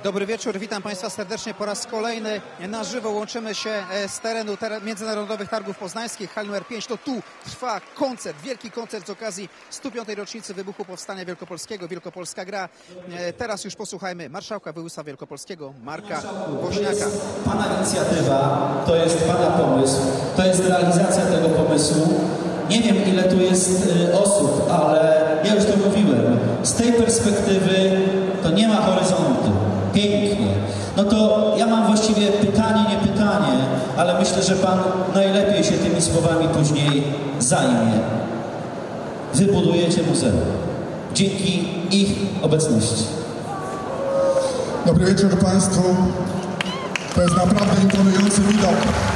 Dobry wieczór, witam Państwa serdecznie po raz kolejny na żywo. Łączymy się z terenu Międzynarodowych Targów Poznańskich, hali numer 5. To tu trwa koncert, wielki koncert z okazji 105. rocznicy wybuchu Powstania Wielkopolskiego. Wielkopolska gra. Teraz już posłuchajmy marszałka województwa wielkopolskiego, Marka Woźniaka. To jest Pana inicjatywa, to jest Pana pomysł, to jest realizacja tego pomysłu. Nie wiem, ile tu jest osób, ale ja już to mówiłem. Z tej perspektywy to nie ma horyzontu. Pięknie. No to ja mam właściwie pytanie, nie pytanie, ale myślę, że Pan najlepiej się tymi słowami później zajmie. Wybudujecie muzeum dzięki ich obecności. Dobry wieczór Państwu. To jest naprawdę imponujący widok.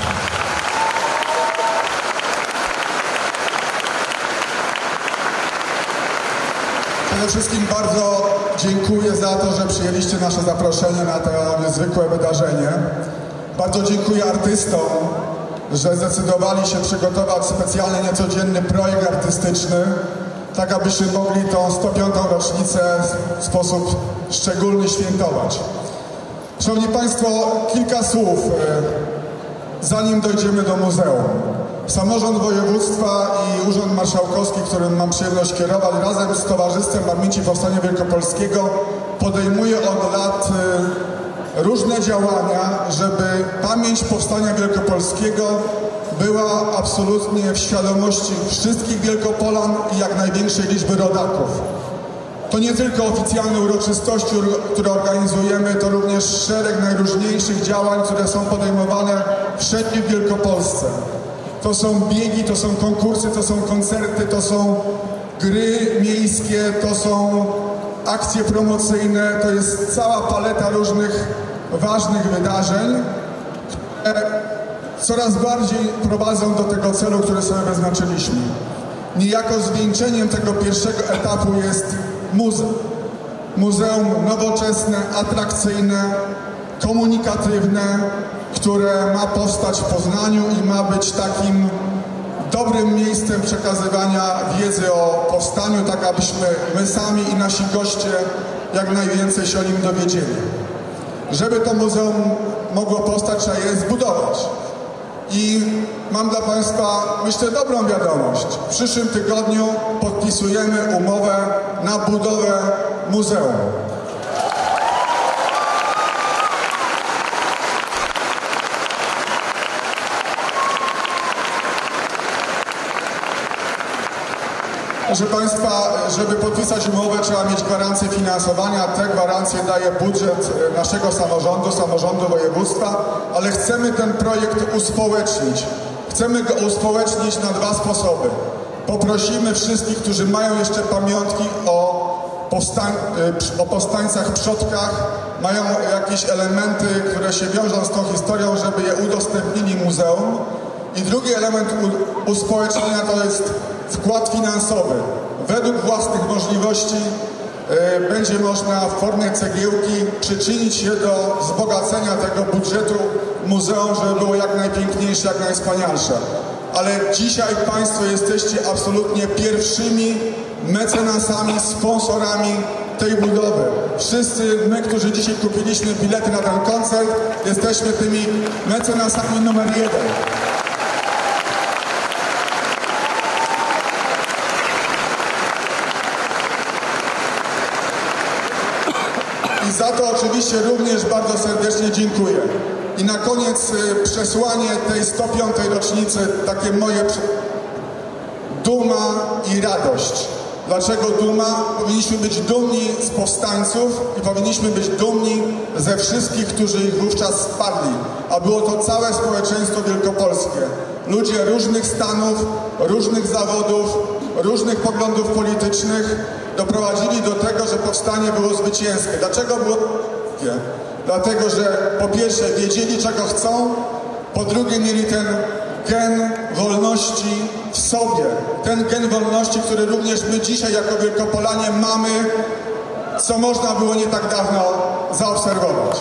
Przede wszystkim bardzo dziękuję za to, że przyjęliście nasze zaproszenie na to niezwykłe wydarzenie. Bardzo dziękuję artystom, że zdecydowali się przygotować specjalny, niecodzienny projekt artystyczny, tak abyśmy mogli tą 105. rocznicę w sposób szczególny świętować. Szanowni Państwo, kilka słów, zanim dojdziemy do muzeum. Samorząd województwa i Urząd Marszałkowski, którym mam przyjemność kierować, razem z Towarzystwem Pamięci Powstania Wielkopolskiego podejmuje od lat różne działania, żeby pamięć Powstania Wielkopolskiego była absolutnie w świadomości wszystkich Wielkopolan i jak największej liczby rodaków. To nie tylko oficjalne uroczystości, które organizujemy, to również szereg najróżniejszych działań, które są podejmowane wszędzie w Wielkopolsce. To są biegi, to są konkursy, to są koncerty, to są gry miejskie, to są akcje promocyjne, to jest cała paleta różnych ważnych wydarzeń, które coraz bardziej prowadzą do tego celu, który sobie wyznaczyliśmy. Niejako zwieńczeniem tego pierwszego etapu jest muzeum. Muzeum nowoczesne, atrakcyjne, komunikatywne, które ma powstać w Poznaniu i ma być takim dobrym miejscem przekazywania wiedzy o powstaniu, tak abyśmy my sami i nasi goście jak najwięcej się o nim dowiedzieli. Żeby to muzeum mogło powstać, trzeba je zbudować. I mam dla Państwa, myślę, dobrą wiadomość. W przyszłym tygodniu podpisujemy umowę na budowę muzeum. Proszę Państwa, żeby podpisać umowę, trzeba mieć gwarancję finansowania. Te gwarancje daje budżet naszego samorządu województwa, ale chcemy ten projekt uspołecznić. Chcemy go uspołecznić na dwa sposoby. Poprosimy wszystkich, którzy mają jeszcze pamiątki o powstańcach przodkach, mają jakieś elementy, które się wiążą z tą historią, żeby je udostępnili muzeum. I drugi element uspołecznienia to jest wkład finansowy. Według własnych możliwości będzie można w formie cegiełki przyczynić się do wzbogacenia tego budżetu muzeum, żeby było jak najpiękniejsze, jak najwspanialsze. Ale dzisiaj Państwo jesteście absolutnie pierwszymi mecenasami, sponsorami tej budowy. Wszyscy my, którzy dzisiaj kupiliśmy bilety na ten koncert, jesteśmy tymi mecenasami numer 1. I za to oczywiście również bardzo serdecznie dziękuję. I na koniec przesłanie tej 105. rocznicy, takie moje duma i radość. Dlaczego duma? Powinniśmy być dumni z powstańców i powinniśmy być dumni ze wszystkich, którzy ich wówczas wsparli. A było to całe społeczeństwo wielkopolskie. Ludzie różnych stanów, różnych zawodów, różnych poglądów politycznych doprowadzili do tego, że powstanie było zwycięskie. Dlaczego było zwycięskie? Dlatego, że po pierwsze wiedzieli, czego chcą, po drugie mieli ten gen wolności w sobie. Ten gen wolności, który również my dzisiaj jako Wielkopolanie mamy, co można było nie tak dawno zaobserwować.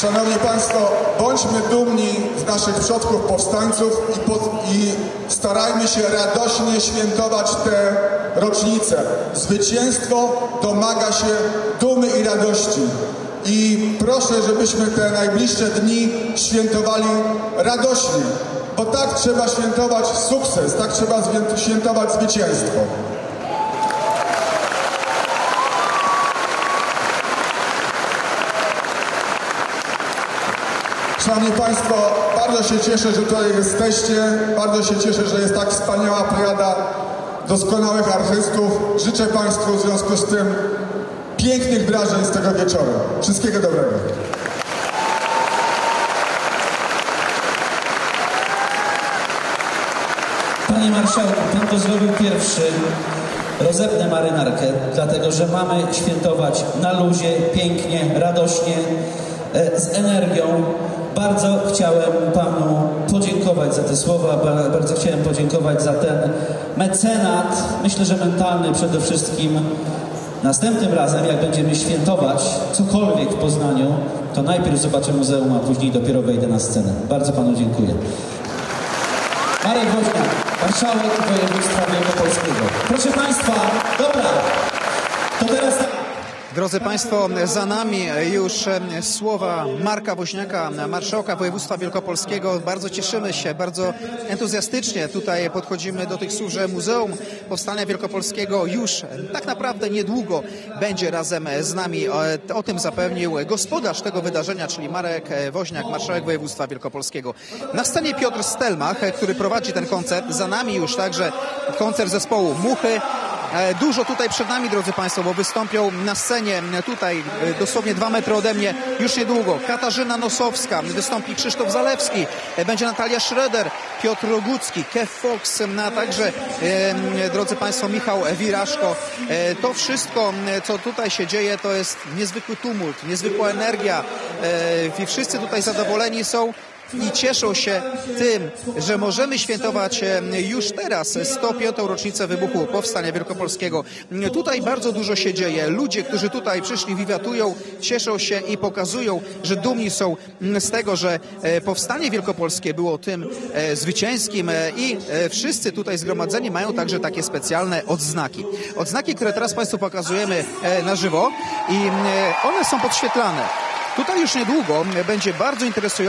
Szanowni Państwo, bądźmy dumni z naszych przodków powstańców i starajmy się radośnie świętować te rocznice. Zwycięstwo domaga się dumy i radości. I proszę, żebyśmy te najbliższe dni świętowali radośnie, bo tak trzeba świętować sukces, tak trzeba świętować zwycięstwo. Szanowni Państwo, bardzo się cieszę, że tutaj jesteście, bardzo się cieszę, że jest tak wspaniała plejada doskonałych artystów. Życzę Państwu w związku z tym pięknych wrażeń z tego wieczoru. Wszystkiego dobrego. Panie Marszałku, Pan to zrobił pierwszy. Rozepnę marynarkę, dlatego że mamy świętować na luzie, pięknie, radośnie, z energią. Bardzo chciałem Panu podziękować za te słowa, bardzo chciałem podziękować za ten mecenat, myślę, że mentalny przede wszystkim. Następnym razem, jak będziemy świętować cokolwiek w Poznaniu, to najpierw zobaczę muzeum, a później dopiero wejdę na scenę. Bardzo Panu dziękuję. Marek Woźniak, marszałek województwa wielkopolskiego. Proszę Państwa, dobra, to teraz... Drodzy Państwo, za nami już słowa Marka Woźniaka, marszałka województwa wielkopolskiego. Bardzo cieszymy się, bardzo entuzjastycznie tutaj podchodzimy do tych słów, że Muzeum Powstania Wielkopolskiego już tak naprawdę niedługo będzie razem z nami. O tym zapewnił gospodarz tego wydarzenia, czyli Marek Woźniak, marszałek województwa wielkopolskiego. Na scenie Piotr Stelmach, który prowadzi ten koncert. Za nami już także koncert zespołu Muchy. Dużo tutaj przed nami, drodzy Państwo, bo wystąpią na scenie tutaj dosłownie 2 metry ode mnie już niedługo Katarzyna Nosowska, wystąpi Krzysztof Zalewski, będzie Natalia Schroeder, Piotr Rogucki, Kev Fox, a także, drodzy Państwo, Michał Wiraszko. To wszystko, co tutaj się dzieje, to jest niezwykły tumult, niezwykła energia i wszyscy tutaj zadowoleni są i cieszą się tym, że możemy świętować już teraz 105. rocznicę wybuchu Powstania Wielkopolskiego. Tutaj bardzo dużo się dzieje. Ludzie, którzy tutaj przyszli, wiwatują, cieszą się i pokazują, że dumni są z tego, że Powstanie Wielkopolskie było tym zwycięskim i wszyscy tutaj zgromadzeni mają także takie specjalne odznaki. Odznaki, które teraz Państwu pokazujemy na żywo i one są podświetlane. Tutaj już niedługo będzie bardzo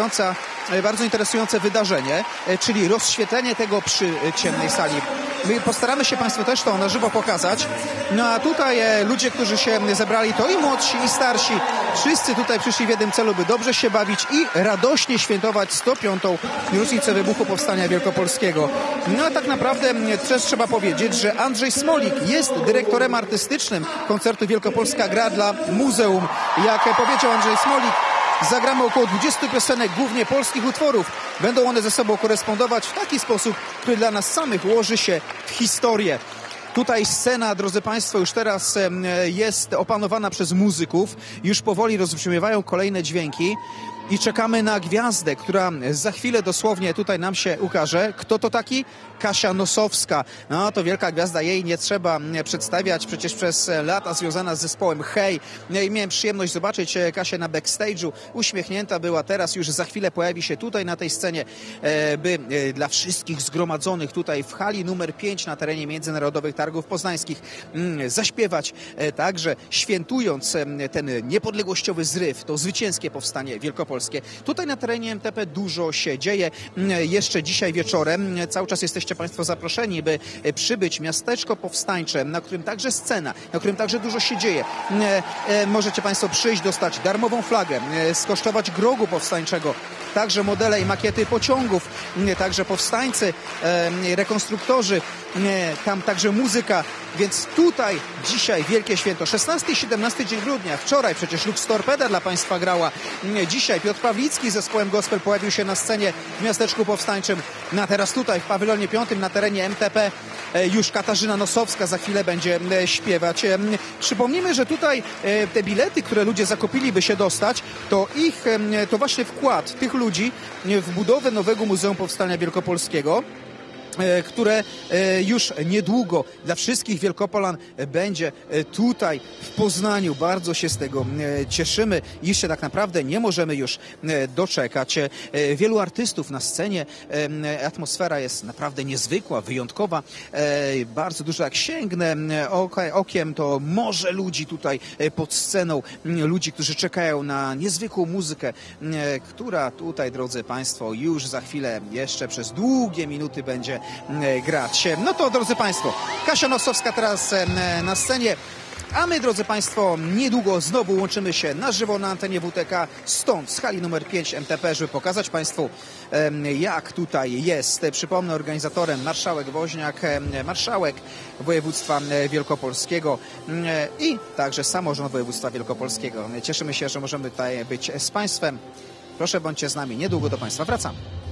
interesujące wydarzenie, czyli rozświetlenie tego przy ciemnej sali. My postaramy się Państwu też to na żywo pokazać. No a tutaj ludzie, którzy się zebrali, to i młodsi, i starsi, wszyscy tutaj przyszli w jednym celu, by dobrze się bawić i radośnie świętować 105. rocznicę wybuchu Powstania Wielkopolskiego. No a tak naprawdę też trzeba powiedzieć, że Andrzej Smolik jest dyrektorem artystycznym koncertu Wielkopolska gra dla muzeum. Jak powiedział Andrzej Smolik, zagramy około 20 piosenek, głównie polskich utworów. Będą one ze sobą korespondować w taki sposób, który dla nas samych ułoży się w historię. Tutaj scena, drodzy Państwo, już teraz jest opanowana przez muzyków. Już powoli rozbrzmiewają kolejne dźwięki. I czekamy na gwiazdę, która za chwilę dosłownie tutaj nam się ukaże. Kto to taki? Kasia Nosowska. No to wielka gwiazda, jej nie trzeba przedstawiać. Przecież przez lata związana z zespołem Hej. I miałem przyjemność zobaczyć Kasię na backstage'u. Uśmiechnięta była, teraz już za chwilę pojawi się tutaj na tej scenie, by dla wszystkich zgromadzonych tutaj w hali numer 5 na terenie Międzynarodowych Targów Poznańskich zaśpiewać, także świętując ten niepodległościowy zryw, to zwycięskie powstanie wielkopolskie. Tutaj na terenie MTP dużo się dzieje. Jeszcze dzisiaj wieczorem cały czas jesteście Państwo zaproszeni, by przybyć miasteczko powstańcze, na którym także scena, na którym także dużo się dzieje. Możecie Państwo przyjść, dostać darmową flagę, skosztować grogu powstańczego, także modele i makiety pociągów, także powstańcy, rekonstruktorzy, tam także muzyka, więc tutaj dzisiaj wielkie święto. 16 i 17 dzień grudnia, wczoraj przecież Lux Torpeda dla Państwa grała. Dzisiaj Piotr Pawlicki z zespołem gospel pojawił się na scenie w miasteczku powstańczym. A teraz tutaj w pawilonie 5 na terenie MTP już Katarzyna Nosowska za chwilę będzie śpiewać. Przypomnijmy, że tutaj te bilety, które ludzie zakupili, by się dostać, to właśnie wkład tych ludzi w budowę nowego Muzeum Powstania Wielkopolskiego. które już niedługo dla wszystkich Wielkopolan będzie tutaj w Poznaniu. Bardzo się z tego cieszymy i się tak naprawdę nie możemy już doczekać. Wielu artystów na scenie, atmosfera jest naprawdę niezwykła, wyjątkowa. Bardzo dużo, jak sięgnę okiem, to morze ludzi tutaj pod sceną, ludzi, którzy czekają na niezwykłą muzykę, która tutaj, drodzy Państwo, już za chwilę, jeszcze przez długie minuty będzie grać. No to, drodzy Państwo, Kasia Nosowska teraz na scenie, a my, drodzy Państwo, niedługo znowu łączymy się na żywo na antenie WTK, stąd z hali numer 5 MTP, żeby pokazać Państwu, jak tutaj jest. Przypomnę, organizatorem marszałek Woźniak, marszałek województwa wielkopolskiego i także samorząd województwa wielkopolskiego. Cieszymy się, że możemy tutaj być z Państwem. Proszę, bądźcie z nami, niedługo do Państwa wracamy.